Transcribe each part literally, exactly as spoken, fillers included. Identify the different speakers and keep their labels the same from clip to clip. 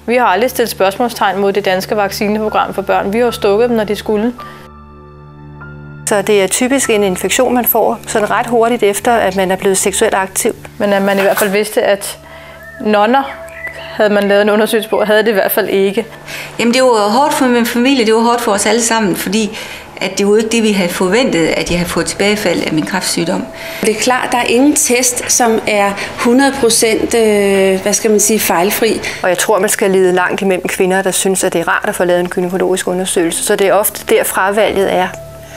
Speaker 1: Vi har aldrig stillet spørgsmålstegn mod det danske vaccineprogram for børn. Vi har jo stukket dem, når de skulle.
Speaker 2: Så det er typisk en infektion, man får sådan ret hurtigt efter, at man er blevet seksuelt aktiv.
Speaker 1: Men at man i hvert fald vidste, at nonner, havde man lavet en undersøgelse på, havde det i hvert fald ikke.
Speaker 3: Jamen det var hårdt for min familie, det var hårdt for os alle sammen, fordi at det var ikke det, vi havde forventet, at jeg havde fået tilbagefald af min kræftsygdom.
Speaker 4: Det er klart, der er ingen test, som er hundrede procent øh, hvad skal man sige, fejlfri.
Speaker 2: Og jeg tror, man skal lede langt imellem kvinder, der synes, at det er rart at få lavet en gynækologisk undersøgelse. Så det er ofte der fravalget er.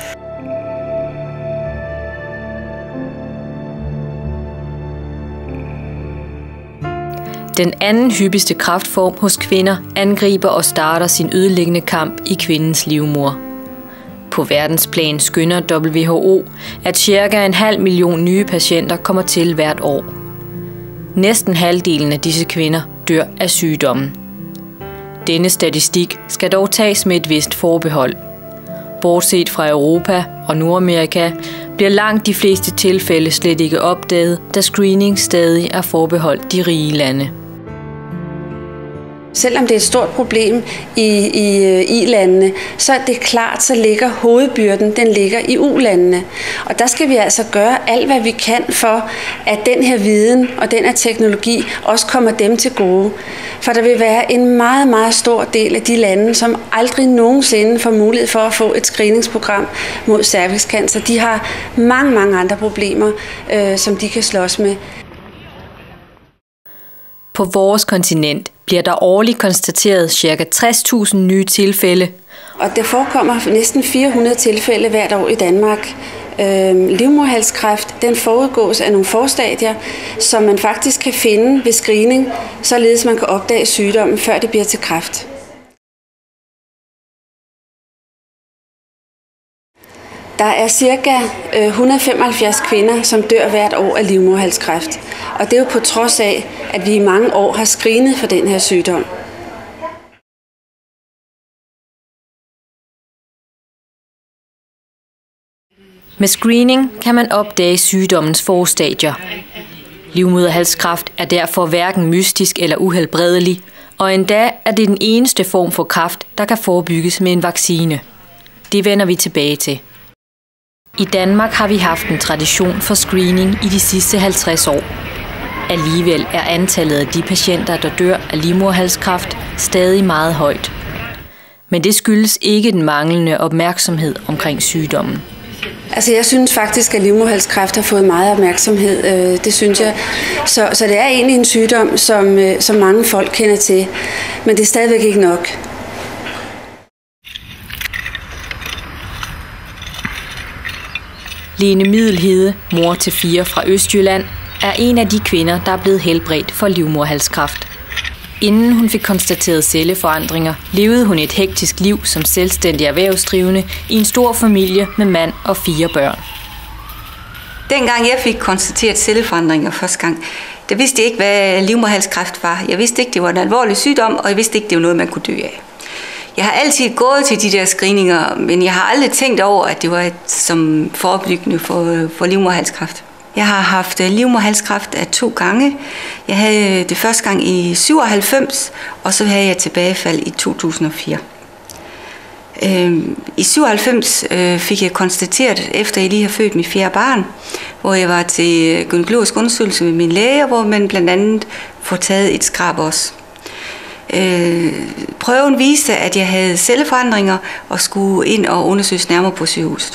Speaker 5: Den anden hyppigste kræftform hos kvinder angriber og starter sin ødelæggende kamp i kvindens livmoder. På verdensplan skønner W H O, at cirka en halv million nye patienter kommer til hvert år. Næsten halvdelen af disse kvinder dør af sygdommen. Denne statistik skal dog tages med et vist forbehold. Bortset fra Europa og Nordamerika bliver langt de fleste tilfælde slet ikke opdaget, da screening stadig er forbeholdt de rige lande.
Speaker 4: Selvom det er et stort problem i, i i-landene, så er det klart, så ligger hovedbyrden, den ligger i u-landene. Og der skal vi altså gøre alt, hvad vi kan for, at den her viden og den her teknologi også kommer dem til gode. For der vil være en meget, meget stor del af de lande, som aldrig nogensinde får mulighed for at få et screeningsprogram mod cervixcancer. De har mange, mange andre problemer, øh, som de kan slås med.
Speaker 5: På vores kontinent bliver der årligt konstateret ca. tres tusind nye tilfælde.
Speaker 4: Og der forekommer næsten fire hundrede tilfælde hvert år i Danmark. Øh, livmoderhalskræft, den forudgås af nogle forstadier, som man faktisk kan finde ved screening, således man kan opdage sygdommen, før det bliver til kræft. Der er ca. et hundrede og femoghalvfjerds kvinder, som dør hvert år af livmoderhalskræft. Og det er jo på trods af, at vi i mange år har screenet for den her sygdom.
Speaker 5: Med screening kan man opdage sygdommens forstadier. Livmoderhalskræft er derfor hverken mystisk eller uhelbredelig, og endda er det den eneste form for kræft, der kan forebygges med en vaccine. Det vender vi tilbage til. I Danmark har vi haft en tradition for screening i de sidste halvtreds år. Alligevel er antallet af de patienter, der dør af livmoderhalskræft, stadig meget højt. Men det skyldes ikke den manglende opmærksomhed omkring sygdommen.
Speaker 4: Altså jeg synes faktisk, at livmoderhalskræft har fået meget opmærksomhed. Det synes jeg. Så, så det er egentlig en sygdom, som, som mange folk kender til. Men det er stadigvæk ikke nok.
Speaker 5: Lene Middelhede, mor til fire fra Østjylland, er en af de kvinder, der er blevet helbredt for livmoderhalskræft. Inden hun fik konstateret celleforandringer, levede hun et hektisk liv som selvstændig erhvervsdrivende i en stor familie med mand og fire børn.
Speaker 3: Dengang jeg fik konstateret celleforandringer første gang, der vidste jeg ikke, hvad livmoderhalskræft var. Jeg vidste ikke, det var en alvorlig sygdom, og jeg vidste ikke, det var noget, man kunne dø af. Jeg har altid gået til de der screeninger, men jeg har aldrig tænkt over, at det var et, som forebyggende for, for livmoderhalskræft. Jeg har haft livmoderhalskræft af to gange. Jeg havde det første gang i syvoghalvfems, og så havde jeg tilbagefald i to tusind og fire. I syvoghalvfems fik jeg konstateret, efter jeg lige har født mit fjerde barn, hvor jeg var til gynækologisk undersøgelse med min læge, hvor man blandt andet får taget et skrab også. Prøven viste, at jeg havde celleforandringer og skulle ind og undersøges nærmere på sygehuset.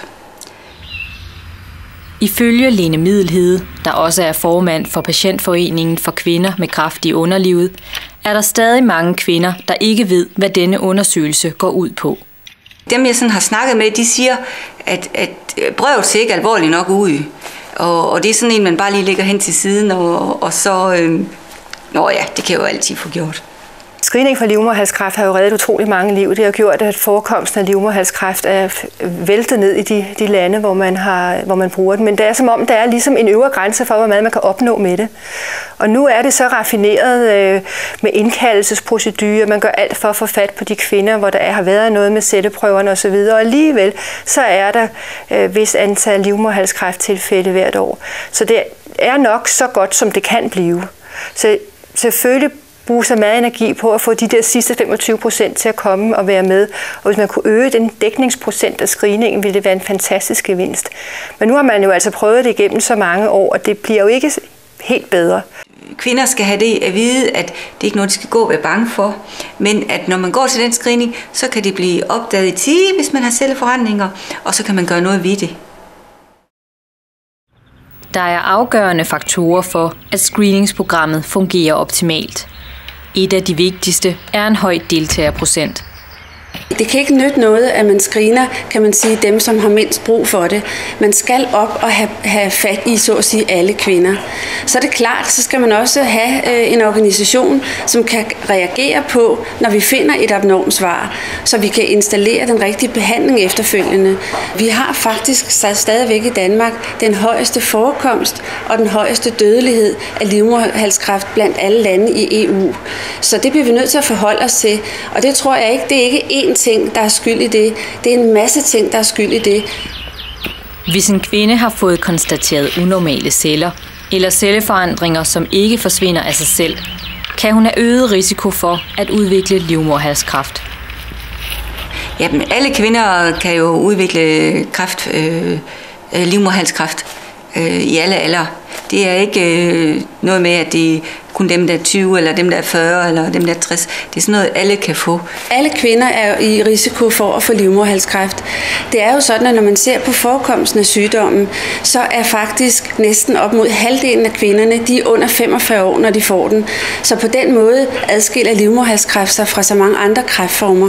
Speaker 5: Ifølge Lene Middelhede, der også er formand for Patientforeningen for Kvinder med Kræft i Underlivet, er der stadig mange kvinder, der ikke ved, hvad denne undersøgelse går ud på.
Speaker 3: Dem, jeg sådan har snakket med, de siger, at, at brevet ser ikke alvorligt nok ud. Og, og det er sådan en, man bare lige lægger hen til siden, og, og så... Øh, nå ja, det kan jeg jo altid få gjort.
Speaker 2: Screening for livmoderhalskræft har jo reddet utrolig mange liv. Det har gjort, at forekomsten af livmoderhalskræft er væltet ned i de, de lande, hvor man, har, hvor man bruger den. Men det er som om, der er ligesom en øvre grænse for, hvor meget man kan opnå med det. Og nu er det så raffineret øh, med indkaldelsesprocedurer. Man gør alt for at få fat på de kvinder, hvor der er, har været noget med sætteprøverne osv. Og alligevel så er der øh, vis antal livmoderhalskræfttilfælde hvert år. Så det er nok så godt, som det kan blive. Så selvfølgelig bruge så meget energi på at få de der sidste femogtyve procent til at komme og være med. Og hvis man kunne øge den dækningsprocent af screeningen, ville det være en fantastisk gevinst. Men nu har man jo altså prøvet det igennem så mange år, og det bliver jo ikke helt bedre.
Speaker 3: Kvinder skal have det at vide, at det ikke er noget, de skal gå og være bange for, men at når man går til den screening, så kan det blive opdaget i tide, hvis man har celleforandringer, og så kan man gøre noget ved det.
Speaker 5: Der er afgørende faktorer for, at screeningsprogrammet fungerer optimalt. Et af de vigtigste er en høj deltagerprocent.
Speaker 4: Det kan ikke nytte noget, at man screener, kan man sige, dem, som har mindst brug for det. Man skal op og have, have fat i, så at sige, alle kvinder. Så er det klart, så skal man også have øh, en organisation, som kan reagere på, når vi finder et abnormt svar, så vi kan installere den rigtige behandling efterfølgende. Vi har faktisk stadigvæk i Danmark den højeste forekomst og den højeste dødelighed af livmoderhalskræft blandt alle lande i E U. Så det bliver vi nødt til at forholde os til, og det tror jeg ikke, det er ikke én ting, der er skyld i det. Det er en masse ting, der er skyld i det.
Speaker 5: Hvis en kvinde har fået konstateret unormale celler, eller celleforandringer, som ikke forsvinder af sig selv, kan hun have øget risiko for at udvikle livmoderhalskræft.
Speaker 3: Jamen, alle kvinder kan jo udvikle kræft, øh, livmoderhalskræft øh, i alle aldre. Det er ikke øh, noget med, at det er kun dem, der er tyve, eller dem, der er fyrre, eller dem, der er tres. Det er sådan noget, alle kan få.
Speaker 4: Alle kvinder er i risiko for at få livmoderhalskræft. Det er jo sådan, at når man ser på forekomsten af sygdommen, så er faktisk næsten op mod halvdelen af kvinderne, de er under femogfyrre år, når de får den. Så på den måde adskiller livmoderhalskræft sig fra så mange andre kræftformer.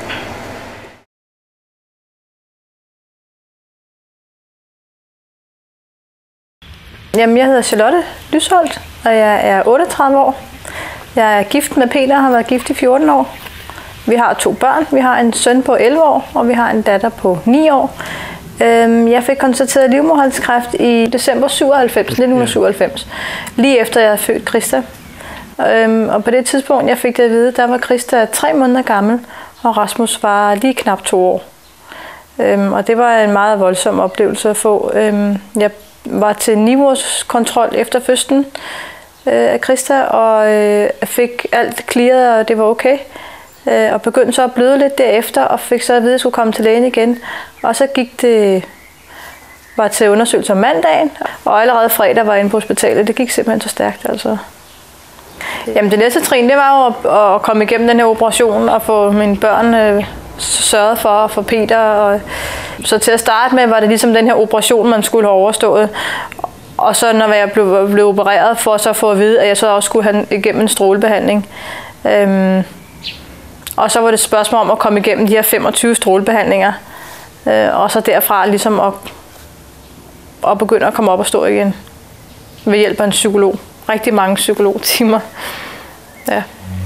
Speaker 1: Jamen, jeg hedder Charlotte Lysholt, og jeg er otteogtredive år. Jeg er gift med Peter og har været gift i fjorten år. Vi har to børn. Vi har en søn på elleve år, og vi har en datter på ni år. Jeg fik konstateret livmoderhalskræft i december syvoghalvfems, nitten syvoghalvfems, lige efter jeg havde født Krista. Og på det tidspunkt, jeg fik det at vide, der var Krista tre måneder gammel, og Rasmus var lige knap to år. Og det var en meget voldsom oplevelse at få. Jeg var til niveauskontrol efter fødslen øh, af Krista, og øh, fik alt clearet, og det var okay. Øh, og begyndte så at bløde lidt derefter, og fik så at vide, at jeg skulle komme til lægen igen. Og så gik det, var til undersøgelse om mandagen, og allerede fredag var jeg inde på hospitalet. Det gik simpelthen så stærkt, altså. Jamen, det næste trin, det var jo at, at komme igennem den her operation, og få mine børn øh, sørget for, og for Peter. Og, så til at starte med var det ligesom den her operation, man skulle have overstået. Og så når jeg blev, blev opereret, for så at få at vide, at jeg så også skulle have igennem en strålebehandling. Øhm, og så var det et spørgsmål om at komme igennem de her femogtyve strålebehandlinger. Øh, og så derfra ligesom at, at begynde at komme op og stå igen. Ved hjælp af en psykolog. Rigtig mange psykologtimer. Ja.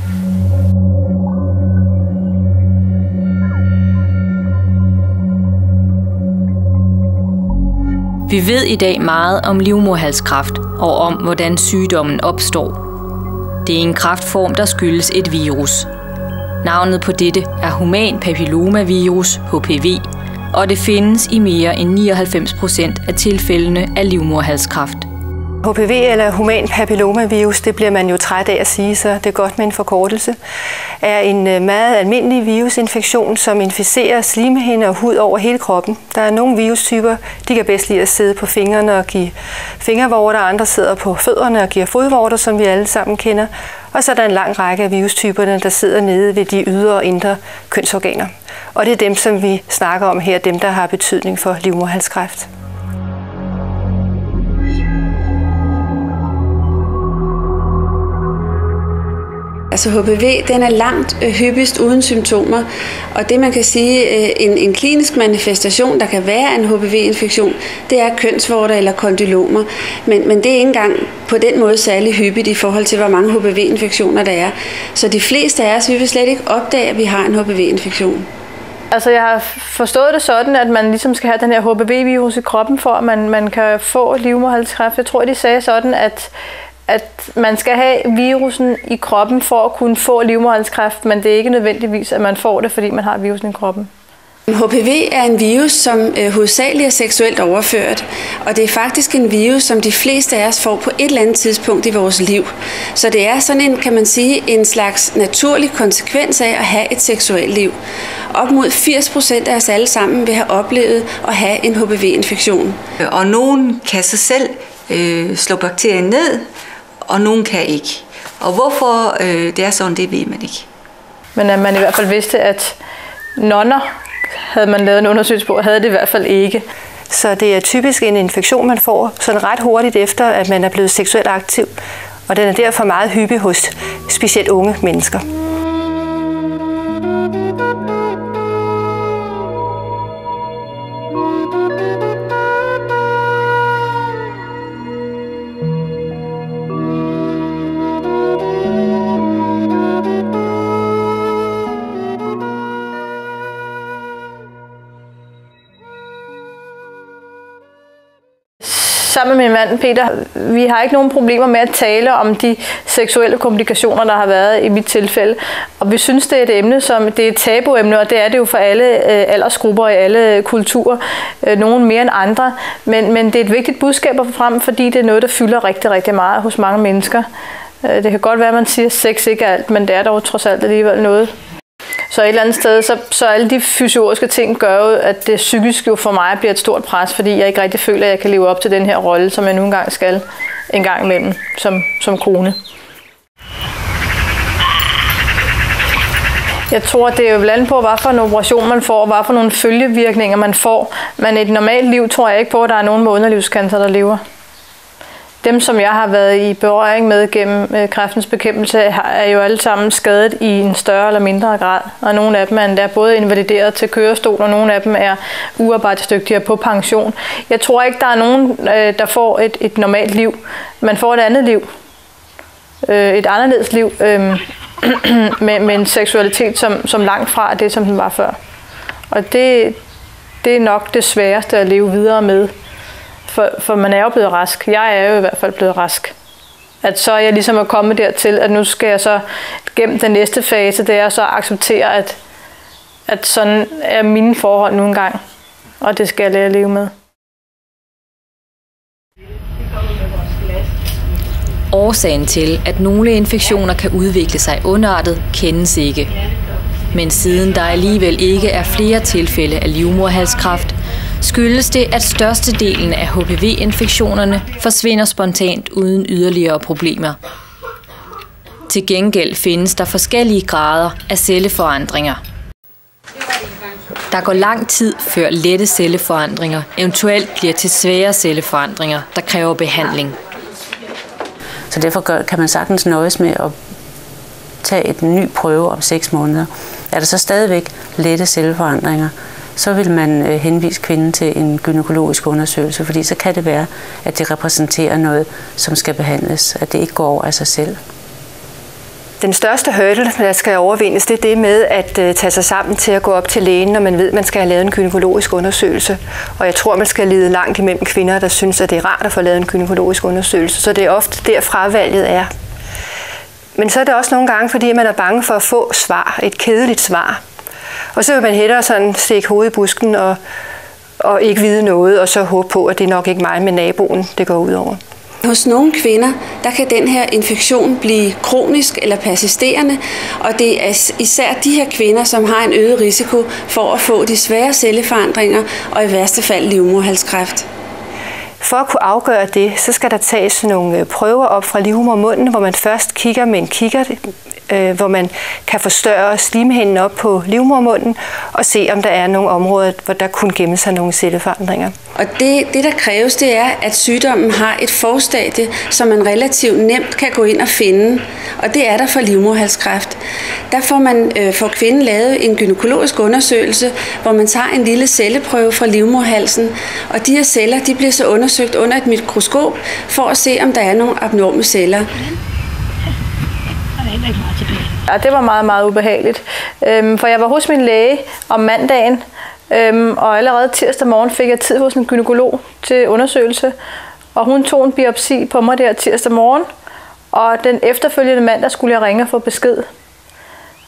Speaker 5: Vi ved i dag meget om livmoderhalskræft og om, hvordan sygdommen opstår. Det er en kræftform, der skyldes et virus. Navnet på dette er human papillomavirus, H P V, og det findes i mere end nioghalvfems procent af tilfældene af livmoderhalskræft.
Speaker 2: H P V eller human papillomavirus, det bliver man jo træt af at sige, så det er godt med en forkortelse, er en meget almindelig virusinfektion, som inficerer slimhinde og hud over hele kroppen. Der er nogle virustyper, de kan bedst lide at sidde på fingrene og give fingervorter, andre sidder på fødderne og giver fodvorter, som vi alle sammen kender. Og så er der en lang række af virustyperne, der sidder nede ved de ydre og indre kønsorganer. Og det er dem, som vi snakker om her, dem der har betydning for livmoderhalskræft.
Speaker 4: Altså H P V, den er langt øh, hyppigst uden symptomer, og det man kan sige, øh, en, en klinisk manifestation, der kan være en H P V-infektion, det er kønsvorter eller kondylomer, men, men det er ikke engang på den måde særlig hyppigt i forhold til, hvor mange H P V-infektioner der er. Så de fleste af os, vi vil slet ikke opdage, at vi har en H P V-infektion.
Speaker 1: Altså jeg har forstået det sådan, at man ligesom skal have den her H P V-virus i kroppen, for at man, man kan få livmoderhalskræft. Jeg tror, de sagde sådan, at at man skal have virusen i kroppen for at kunne få livmoderhalskræft, men det er ikke nødvendigvis, at man får det, fordi man har virusen i kroppen.
Speaker 4: H P V er en virus, som øh, hovedsageligt er seksuelt overført, og det er faktisk en virus, som de fleste af os får på et eller andet tidspunkt i vores liv. Så det er sådan en, kan man sige, en slags naturlig konsekvens af at have et seksuelt liv. Op mod firs procent af os alle sammen vil have oplevet at have en H P V-infektion.
Speaker 3: Og nogen kan sig selv øh, slå bakterien ned, og nogen kan ikke. Og hvorfor øh, det er sådan, det ved man ikke.
Speaker 1: Men at man i hvert fald vidste, at nonner, havde man lavet en undersøgelse på, havde det i hvert fald ikke.
Speaker 2: Så det er typisk en infektion, man får sådan ret hurtigt efter, at man er blevet seksuelt aktiv. Og den er derfor meget hyppig hos specielt unge mennesker.
Speaker 1: Sammen med min mand Peter, vi har ikke nogen problemer med at tale om de seksuelle komplikationer, der har været i mit tilfælde. Og vi synes, det er et emne, som det er et tabuemne, og det er det jo for alle øh, aldersgrupper i alle kulturer, øh, nogen mere end andre. Men, men det er et vigtigt budskab at få frem, fordi det er noget, der fylder rigtig, rigtig meget hos mange mennesker. Øh, det kan godt være, at man siger, at sex ikke er alt, men det er dog trods alt alligevel noget. Så et eller andet sted, så, så alle de fysiologiske ting gør jo, at det psykisk jo for mig bliver et stort pres, fordi jeg ikke rigtig føler, at jeg kan leve op til den her rolle, som jeg nu engang skal en gang imellem som, som kone. Jeg tror, det er jo blandt på, hvad for en operation man får, og hvad for nogle følgevirkninger man får. Men i et normalt liv tror jeg ikke på, at der er nogen med underlivscancer, der lever. Dem, som jeg har været i berøring med gennem kræftens bekæmpelse, er jo alle sammen skadet i en større eller mindre grad. Og nogle af dem er endda både invalideret til kørestol, og nogle af dem er uarbejdsdygtige på pension. Jeg tror ikke, der er nogen, der får et, et normalt liv. Man får et andet liv. Et anderledes liv med, med en seksualitet, som, som langt fra det, som den var før. Og det, det er nok det sværeste at leve videre med. For, for man er jo blevet rask. Jeg er jo i hvert fald blevet rask. At så er jeg ligesom at komme dertil, at nu skal jeg så gennem den næste fase, det er så at acceptere, at, at sådan er mine forhold nu engang. Og det skal jeg lære at leve med.
Speaker 5: Årsagen til, at nogle infektioner kan udvikle sig ondartet, kendes ikke. Men siden der alligevel ikke er flere tilfælde af livmoderhalskræft, skyldes det, at størstedelen af H P V-infektionerne forsvinder spontant uden yderligere problemer. Til gengæld findes der forskellige grader af celleforandringer. Der går lang tid før lette celleforandringer eventuelt bliver til svære celleforandringer, der kræver behandling.
Speaker 6: Så derfor kan man sagtens nøjes med at tage et ny prøve om seks måneder. Er der så stadigvæk lette celleforandringer, så vil man henvise kvinden til en gynækologisk undersøgelse, fordi så kan det være, at det repræsenterer noget, som skal behandles, at det ikke går over af sig selv.
Speaker 2: Den største hurdle, der skal overvindes, det er det med at tage sig sammen til at gå op til lægen, når man ved, at man skal have lavet en gynækologisk undersøgelse. Og jeg tror, man skal lede langt imellem kvinder, der synes, at det er rart at få lavet en gynækologisk undersøgelse. Så det er ofte der fravalget er. Men så er det også nogle gange, fordi man er bange for at få svar, et kedeligt svar. Og så vil man hellere sådan stikke hovedet i busken og, og ikke vide noget, og så håbe på, at det er nok ikke mig, men naboen, det går ud over.
Speaker 4: Hos nogle kvinder, der kan den her infektion blive kronisk eller persisterende, og det er især de her kvinder, som har en øget risiko for at få de svære celleforandringer og i værste fald livmoderhalskræft.
Speaker 2: For at kunne afgøre det, så skal der tages nogle prøver op fra livmodermunden, hvor man først kigger med en kikkert, øh, hvor man kan forstørre slimhinden op på livmodermunden og se, om der er nogle områder, hvor der kunne gemme sig nogle celleforandringer.
Speaker 4: Og det, det, der kræves, det er, at sygdommen har et forstadie, som man relativt nemt kan gå ind og finde. Og det er der for livmoderhalskræft. Der får man øh, for kvinden lavet en gynækologisk undersøgelse, hvor man tager en lille celleprøve fra livmoderhalsen. Og de her celler, de bliver så undersøgt under et mikroskop, for at se, om der er nogle abnorme celler.
Speaker 1: Ja, det var meget, meget ubehageligt. Øhm, for jeg var hos min læge om mandagen, øhm, og allerede tirsdag morgen fik jeg tid hos en gynækolog til undersøgelse. Og hun tog en biopsi på mig der tirsdag morgen, og den efterfølgende mandag skulle jeg ringe og få besked.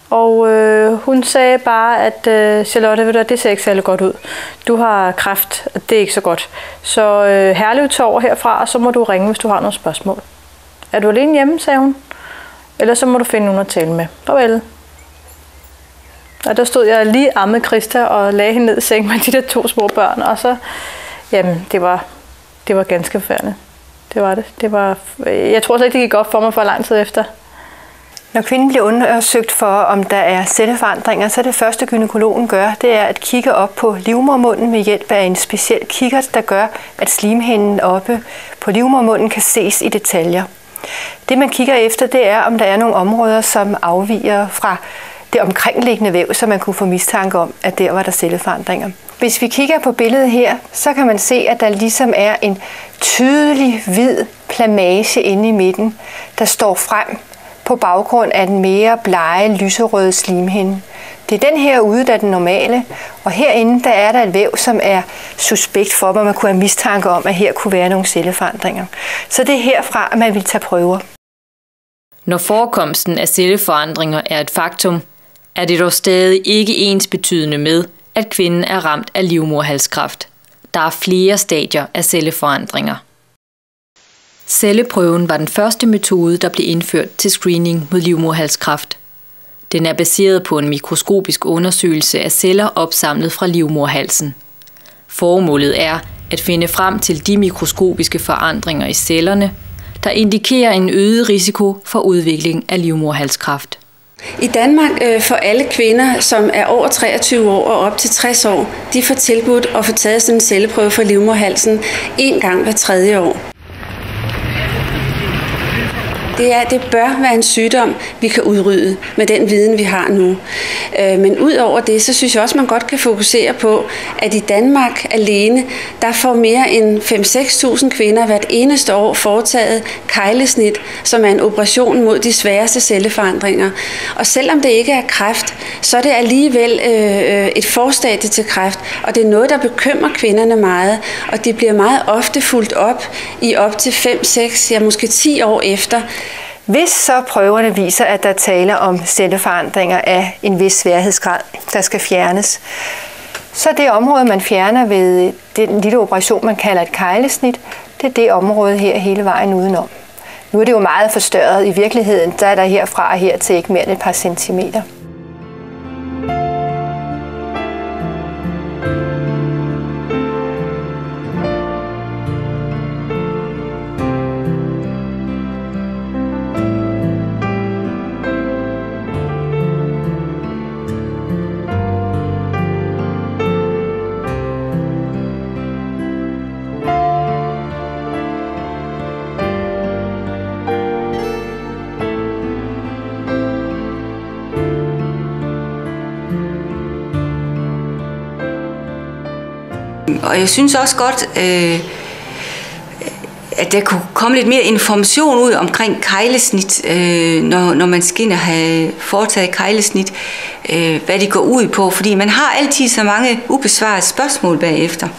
Speaker 1: Og øh, hun sagde bare, at øh, Charlotte, ved du, det ser ikke særlig godt ud. Du har kræft, og det er ikke så godt. Så øh, Herlev Torv herfra, og så må du ringe, hvis du har nogle spørgsmål. Er du alene hjemme, sagde hun. Eller så må du finde nogen at tale med. Farvel. Og der stod jeg lige ammede Christa og lagde hende ned i sengen med de der to små børn. Og så, jamen, det var, det var ganske forfærdeligt. Det var det. det var, jeg tror slet ikke, det gik op for mig for lang tid efter.
Speaker 2: Når kvinden bliver undersøgt for, om der er celleforandringer, så det første gynækologen gør, det er at kigge op på livmodermunden ved hjælp af en speciel kikkert, der gør, at slimhinden oppe på livmodermunden kan ses i detaljer. Det man kigger efter, det er, om der er nogle områder, som afviger fra det omkringliggende væv, så man kunne få mistanke om, at der var der celleforandringer. Hvis vi kigger på billedet her, så kan man se, at der ligesom er en tydelig hvid plamage inde i midten, der står frem på baggrund af den mere blege, lyserøde slimhinde. Det er den her ude, der er den normale, og herinde der er der et væv, som er suspekt for, hvor man kunne have mistanke om, at her kunne være nogle celleforandringer. Så det er herfra, at man vil tage prøver.
Speaker 5: Når forekomsten af celleforandringer er et faktum, er det dog stadig ikke ensbetydende med, at kvinden er ramt af livmoderhalskræft. Der er flere stadier af celleforandringer. Celleprøven var den første metode, der blev indført til screening mod livmoderhalskræft. Den er baseret på en mikroskopisk undersøgelse af celler opsamlet fra livmoderhalsen. Formålet er at finde frem til de mikroskopiske forandringer i cellerne, der indikerer en øget risiko for udvikling af livmoderhalskræft.
Speaker 4: I Danmark øh, for alle kvinder, som er over treogtyve år og op til tres år, de får tilbudt at få taget sådan en celleprøve for livmoderhalsen en gang hver tredje år. Det, er, det bør være en sygdom, vi kan udrydde med den viden, vi har nu. Men ud over det, så synes jeg også, man godt kan fokusere på, at i Danmark alene, der får mere end fem til seks tusind kvinder hvert eneste år foretaget keglesnit, som er en operation mod de sværeste celleforandringer. Og selvom det ikke er kræft, så er det alligevel øh, et forstadie til kræft, og det er noget, der bekymrer kvinderne meget, og det bliver meget ofte fulgt op i op til fem, seks, ja måske ti år efter.
Speaker 2: Hvis så prøverne viser, at der taler om celleforandringer af en vis sværhedsgrad, der skal fjernes, så det område, man fjerner ved den lille operation, man kalder et keglesnit, det er det område her hele vejen udenom. Nu er det jo meget forstørret. I virkeligheden der er der herfra og her til ikke mere end et par centimeter.
Speaker 3: Og jeg synes også godt, øh, at der kunne komme lidt mere information ud omkring keglesnit, øh, når, når man skal ind og have foretaget keglesnit, øh, hvad det går ud på. Fordi man har altid så mange ubesvarede spørgsmål bagefter.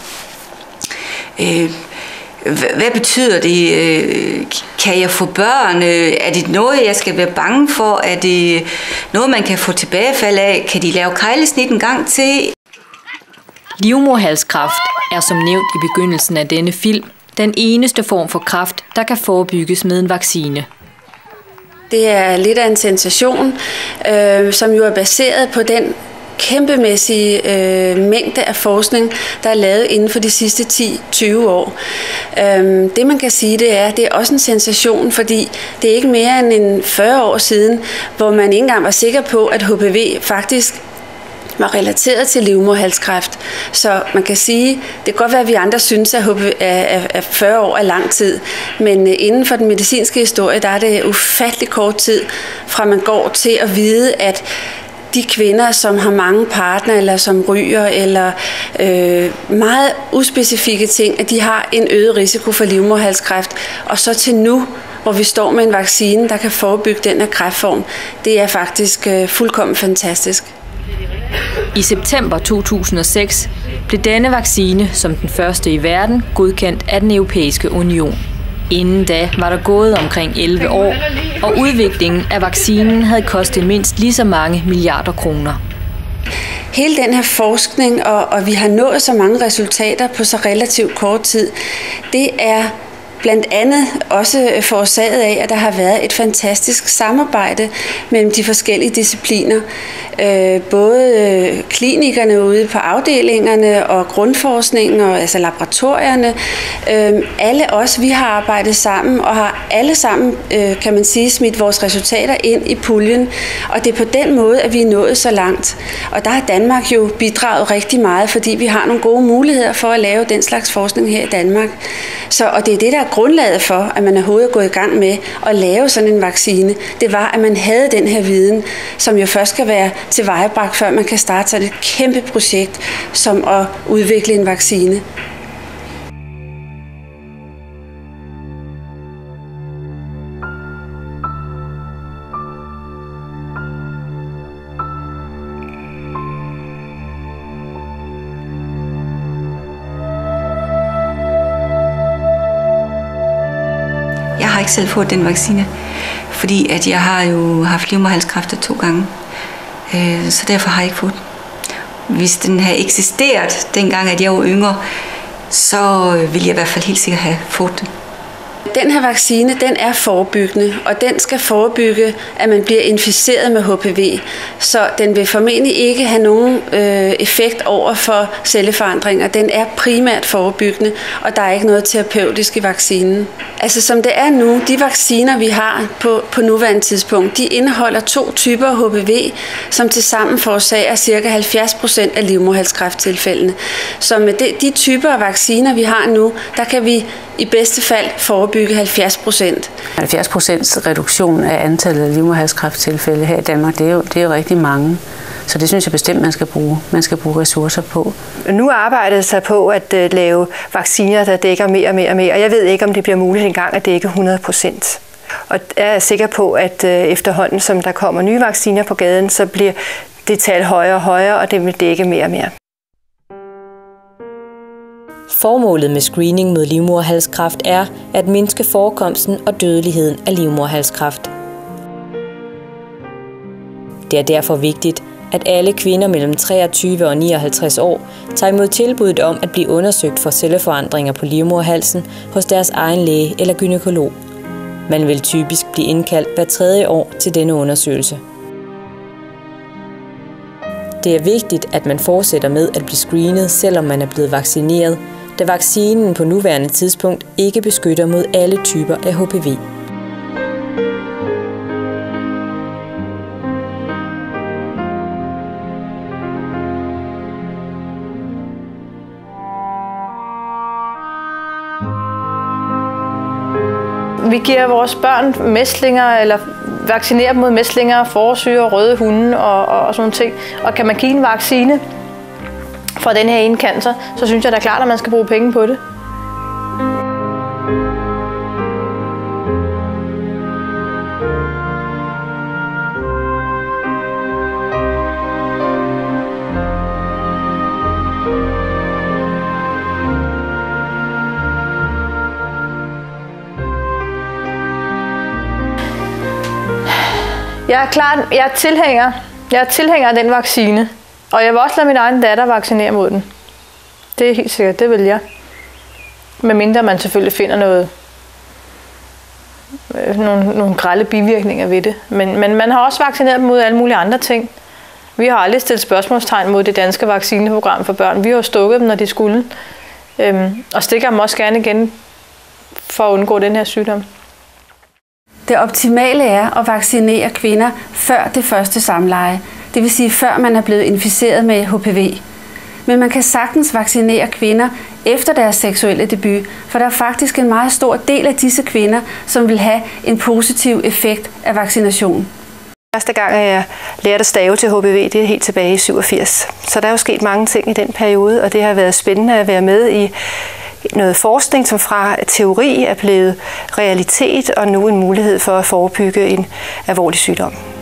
Speaker 3: Øh, hvad betyder det? Øh, kan jeg få børn? Øh, er det noget, jeg skal være bange for? Er det noget, man kan få tilbagefald af? Kan de lave keglesnit en gang til?
Speaker 5: Livmoderhalskræft er som nævnt i begyndelsen af denne film den eneste form for kræft, der kan forebygges med en vaccine.
Speaker 4: Det er lidt af en sensation, øh, som jo er baseret på den kæmpemæssige øh, mængde af forskning, der er lavet inden for de sidste ti til tyve år. Øh, det man kan sige, det er, det er også en sensation, fordi det er ikke mere end en fyrre år siden, hvor man ikke engang var sikker på, at H P V faktisk var relateret til livmoderhalskræft. Så man kan sige, det kan godt være, at vi andre synes, at fyrre år er lang tid, men inden for den medicinske historie, der er det ufattelig kort tid, fra man går til at vide, at de kvinder, som har mange partnere, eller som ryger, eller øh, meget uspecifikke ting, at de har en øget risiko for livmoderhalskræft. Og så til nu, hvor vi står med en vaccine, der kan forebygge den her kræftform, det er faktisk øh, fuldkommen fantastisk.
Speaker 5: I september to tusind og seks blev denne vaccine som den første i verden godkendt af den Europæiske Union. Inden da var der gået omkring elleve år, og udviklingen af vaccinen havde kostet mindst lige så mange milliarder kroner.
Speaker 4: Hele den her forskning, og, og vi har nået så mange resultater på så relativt kort tid, det er blandt andet også forårsaget af, at der har været et fantastisk samarbejde mellem de forskellige discipliner. Både klinikerne ude på afdelingerne og grundforskningen, og altså laboratorierne. Alle os, vi har arbejdet sammen og har alle sammen, kan man sige, smidt vores resultater ind i puljen. Og det er på den måde, at vi er nået så langt. Og der har Danmark jo bidraget rigtig meget, fordi vi har nogle gode muligheder for at lave den slags forskning her i Danmark. Så, og det er det, der er grundlaget for, at man overhovedet er gået i gang med at lave sådan en vaccine. Det var, at man havde den her viden, som jo først skal være tilvejebragt, før man kan starte sådan et kæmpe projekt, som at udvikle en vaccine.
Speaker 3: Jeg har ikke selv fået den vaccine, fordi at jeg har jo haft livmoderhalskræft to gange, så derfor har jeg ikke fået den. Hvis den havde eksisteret dengang, at jeg var yngre, så ville jeg i hvert fald helt sikkert have fået den.
Speaker 4: Den her vaccine, den er forebyggende, og den skal forebygge, at man bliver inficeret med H P V. Så den vil formentlig ikke have nogen øh, effekt over for celleforandringer. Den er primært forebyggende, og der er ikke noget terapeutisk i vaccinen. Altså som det er nu, de vacciner, vi har på, på nuværende tidspunkt, de indeholder to typer H P V, som tilsammen forårsager ca. halvfjerds procent af livmoderhalskræfttilfældene. Så med de, de typer af vacciner, vi har nu, der kan vi i bedste fald forebygge halvfjerds procent.
Speaker 6: halvfjerds procents reduktion af antallet af livmoderhalskræfttilfælde her i Danmark, det er, jo, det er jo rigtig mange. Så det synes jeg bestemt, man skal bruge. Man skal bruge ressourcer på.
Speaker 2: Nu arbejder sig på at uh, lave vacciner, der dækker mere og mere og mere. Og jeg ved ikke, om det bliver muligt engang at dække hundrede procent. Og jeg er sikker på, at uh, efterhånden, som der kommer nye vacciner på gaden, så bliver det tal højere og højere, og det vil dække mere og mere.
Speaker 5: Formålet med screening mod livmoderhalskræft er at mindske forekomsten og dødeligheden af livmoderhalskræft. Det er derfor vigtigt, at alle kvinder mellem treogtyve og nioghalvtreds år tager imod tilbuddet om at blive undersøgt for celleforandringer på livmoderhalsen hos deres egen læge eller gynækolog. Man vil typisk blive indkaldt hver tredje år til denne undersøgelse. Det er vigtigt, at man fortsætter med at blive screenet, selvom man er blevet vaccineret, da vaccinen på nuværende tidspunkt ikke beskytter mod alle typer af H P V.
Speaker 1: Vi giver vores børn mæslinger, eller vaccinerer dem mod mæslinger, forsyre, røde hunde og, og, og sådan nogle ting. Og kan man give en vaccine for den her ene cancer, så synes jeg da klart, at man skal bruge penge på det. Jeg er klart, jeg er tilhænger, jeg er tilhænger af den vaccine, og jeg vil også lade min egen datter vaccinere mod den. Det er helt sikkert, det vil jeg. Medmindre man selvfølgelig finder noget, nogle, nogle grelle bivirkninger ved det. Men, men man har også vaccineret dem mod alle mulige andre ting. Vi har aldrig stillet spørgsmålstegn mod det danske vaccineprogram for børn. Vi har jo stukket dem, når de skulle, øhm, og stikker dem også gerne igen for at undgå den her sygdom.
Speaker 4: Det optimale er at vaccinere kvinder før det første samleje, det vil sige før man er blevet inficeret med H P V. Men man kan sagtens vaccinere kvinder efter deres seksuelle debut, for der er faktisk en meget stor del af disse kvinder, som vil have en positiv effekt af vaccination.
Speaker 2: Første gang, jeg lærte at stave til H P V, det er helt tilbage i syvogfirs. Så der er jo sket mange ting i den periode, og det har været spændende at være med i noget forskning, som fra teori er blevet realitet, og nu en mulighed for at forebygge en alvorlig sygdom.